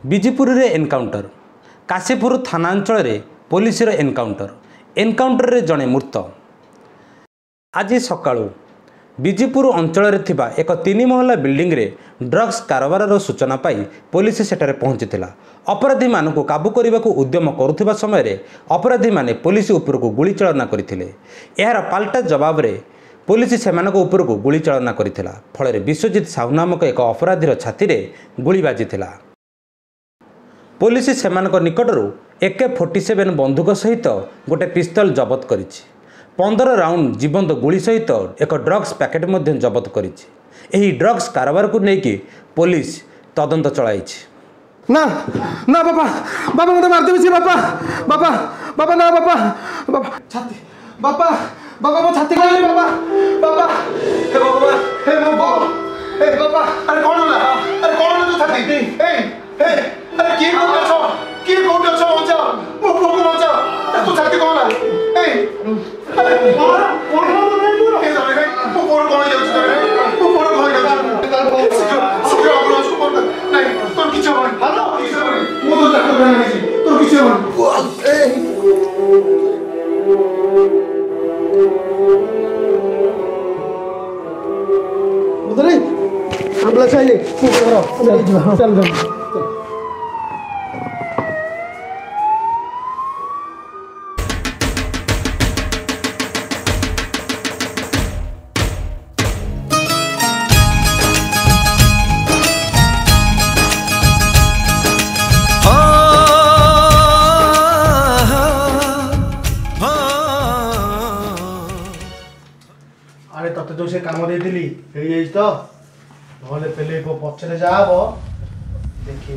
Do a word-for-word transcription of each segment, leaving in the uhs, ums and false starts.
विजिपुर रे एनकाउंटर काशीपुर थाना अंचल पुलिस एनकाउंटर एनकाउंटर रे जड़े मृत। आज सकाळु विजिपुर अंचल थिबा एक तीन महला बिल्डिंग रे ड्रग्स कारोबार सूचना पाई पुलिस सेठारे पहुंचीथिला। अपराधी मानकु काबू करने को उद्यम करुवा समय अपराधी माने पुलिस उपरकू गुली चालना करथिले। यार पाल्टा जवाब रे पुलिस सेमानक उपरकू गुली चालना करथिला। फल विश्वजित साहू नामक एक अपराधीर छाती रे गुली बाजिथिला। पुलिस सेमानक निकटरू एके फोर्टी सेवेन बंदूक सहित गोटे पिस्तल जबत करिछि। पंद्रह राउंड जीवंत गुली सहित एक ड्रग्स पैकेट मध्य जबत करिछि। एही ड्रग्स कारोबार को लेकिन पुलिस तदंत चलाइछि। ना ना बाबा बाबा मत मार देबे बाबा बाबा बाबा ना बाबा बाबा छाती बाबा बाबा मो छाती गले बाबा बाबा हे बाबा हे बाबा हे बाबा अरे कौन होला अरे कौन होला तू छाती ए ए अरे की कोड छो की कोड छो मचा मो मो मचा तू छाती कौन होला ए अरे कौन कौन होला नहीं पूरा ए जाने मो कोड कौन जाउ तरे मो कोड कौन जाउ सिक्योर अप्रोच को नहीं तो किछ होय हालो किछ होय मो तो डॉक्टर बना नहीं तो किछ होय ए उधर ही हम चाहिए चल चल चल अरे तते जो से काम दे दिली हे जाई तो भले पेले को पछरे जाबो देखियो।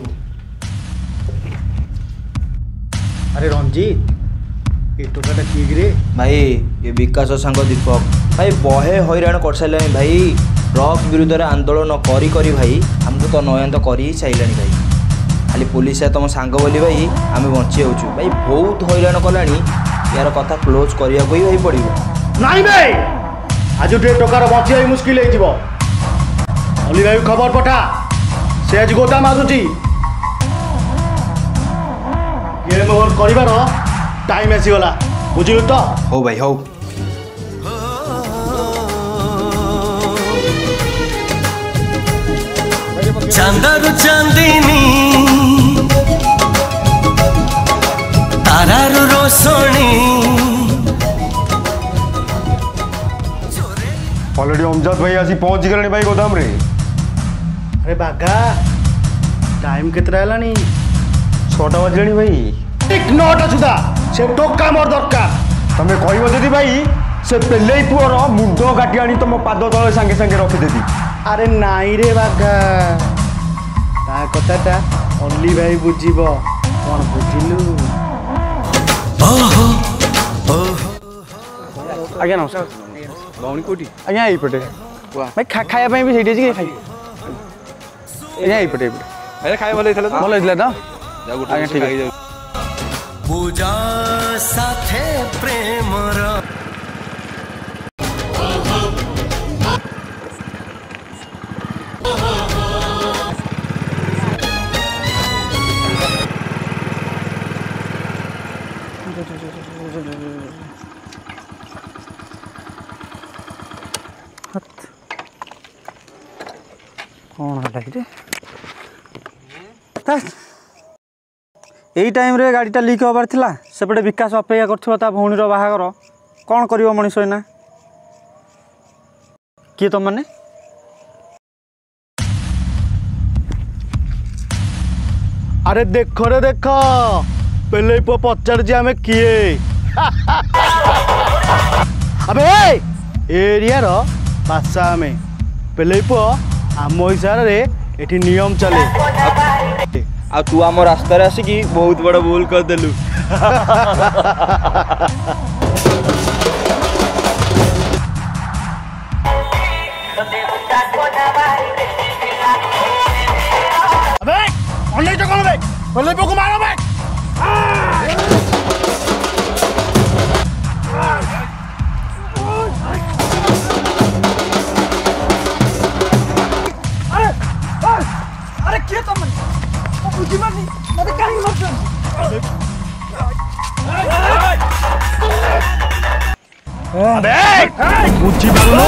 अरे रंजीत ये टोकाटा ठीक रे भाई ये विकास सांग दीपक भाई बहे हैरान कर सारे भाई। ड्रग्स विरुद्ध रे आंदोलन करी करी भाई हमको तो नयन तो करी सारे भाई। खाली पुलिस तुम सांग बोली भाई आम बची जाऊँ भाई बहुत हैरान कलानी। यार कथा क्लोज करने को ही भाई पड़ो नहीं भाई आज टे टकार बचिया मुस्किल हो। अली भाई खबर पठा से आज गोता मारुची गेम ओवर कर टाइम आसीगला बुझिलु तो। हो भाई हो चांदारू चांदनी तारारू रोशनी ऑलरेडी अमजद भाई आसी पहुंच गले भाई गोदाम रे। अरे बागा टाइम केतरा हलानी छटा बजले भाई एक नौटा सुधा से टोका मोर दरकार तमें कहब जदि भाई से पेले पुअर मुंड काटी आनी तुम पाद तले सांगे सांगे रखिदेवी। अरे नाई रे बागा ता कथाटा अली भाई बुझीब कौन बुझिलु। आज्ञा नमस्कार भौणी कोटी आज्ञा एपटे भाई खा खाया भी सही जी खाई आज्ञा एपटे एपटे खाया भल होता भल होता तो आज्ञा ठीक है पूजा साथे प्रेमर कौन है यही टाइम रे गाड़ीटा लिक हबार थिला सेपटे विकास अपेक्षा करथिबो भौणीर बाहागर कौन करिवो मनीष एना किए तुम माने। अरे देख रे देख पेले पो पचार जे आमे किए अबे एरिया रो भाषा आमे पेले पो आम हिसाब रे एठी नियम चले आ तू आम रास्तार आसिकी बहुत बड़ भूल कर देलु। अबे ऑनलाइन तो कौन बे बोले पे को मारो बे अरे अरे क्या तुम बुद्धि मारनी अबे बुझी पारुनो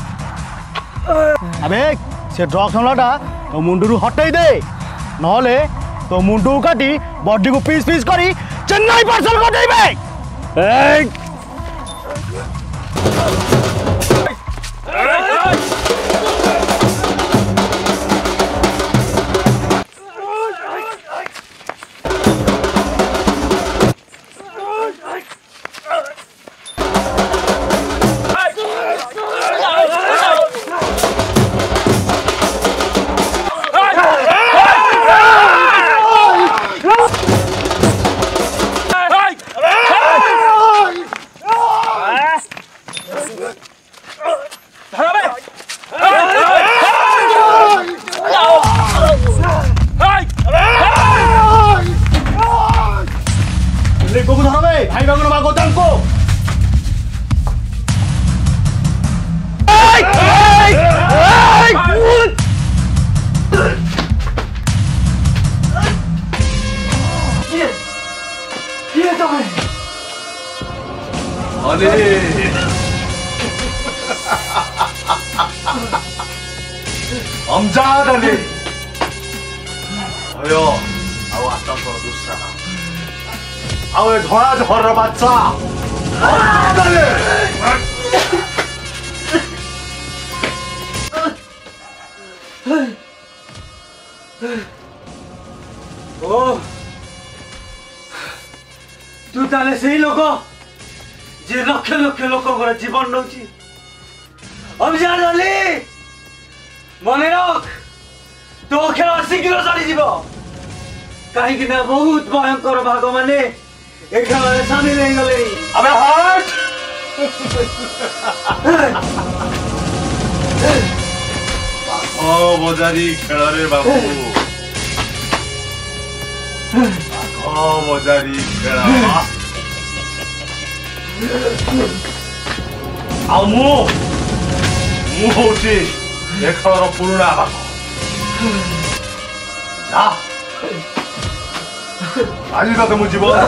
अबे से ड्रग्स हमलाटा तो मुंडरू हटाई दे नहले तो मुंडू काटी बॉडी को पीस पीस करी चेन्नई पार्सल कर देबे ए भाई बाबू मांगो को अमजाद अली अयो आओ आता को दूसरा आओ धोड़ा झोर बच्चा ओ तू ताले सही लोक जे लक्ष लक्ष लोक जीवन नौ अमजाद अली मन रख तो खेल शीघ्र चली कहीं बहुत भयंकर भाग माने ए खेल सामिल हो गले अबे हट ओ मजारी खेल रे बाबू ओ मजारी खेल आ मु मु होची ए खेलर पुरुणा भाग जा आज तो तुम जीवन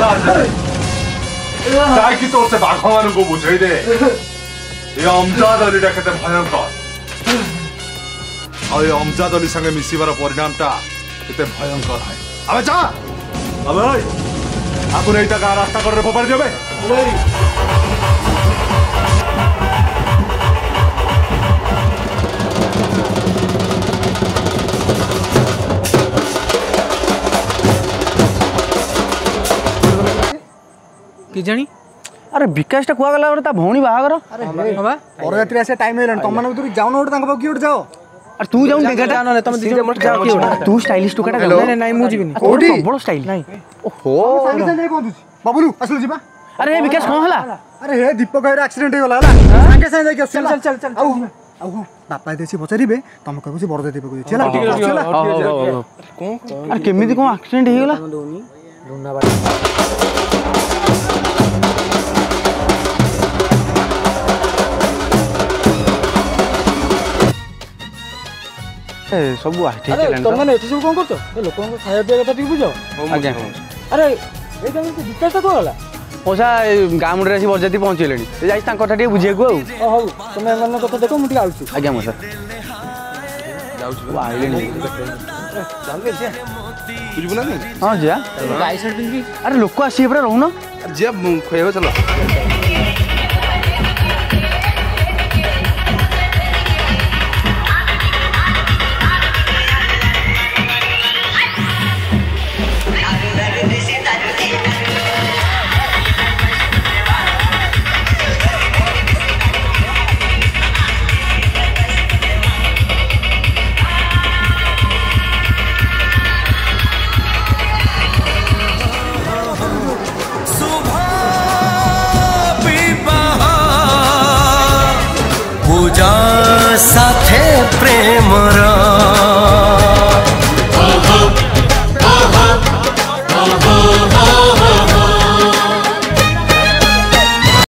जाकि तो से बाघ को बुझे दे ये अमजाद अली केते भयंकर और ये अमजाद अली संगे मिसिबार परिणामटा केते भयंकर है अबे जा अबे आकु नहीं तक रास्ता कर रे फोपाड़ देबे कि जानी अरे विकास टा कुआ गला ता भौणी बाहागर अरे बाबा और रात्रि ऐसे टाइम हेलन तुम माने तू जाउ न ओड तांग किउट जाओ अरे तू जाउ डेगा जानो तम जाओ कि तू स्टाइलिश टुकाटा नहीं नहीं मु जीविनी कोडी बड़ स्टाइल नहीं ओहो संगे संगे कोन दुसी बाबुलू असल जीवा अरे विकास कोन हला अरे हे दीपक भाई एक्सीडेंट हो गला हला संगे संगे के चल चल चल आउ आउ बापा देसी पचारिबे तुम कहबो से बड़ दीपक को चला चला कोन अरे केमिति कोन एक्सीडेंट हो गला लुना सब तुम मैंने सब कौन कर लोक खाया पिया कथा बुझ आज्ञा अरे विकास कौन पैसा गाँ मुंडे आसी बरजाती पहुँचले जाइए बुझे को हौ तुम एम कथा देख मुझे आऊँ आज्ञा मो सर हाँ जा अरे लोक आसी रोन जी खुएब चलो